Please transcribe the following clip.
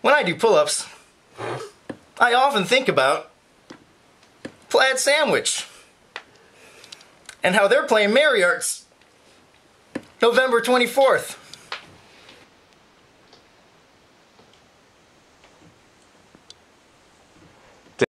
When I do pull-ups, I often think about Plaid Sandwich and how they're playing Merry Arts November 24th.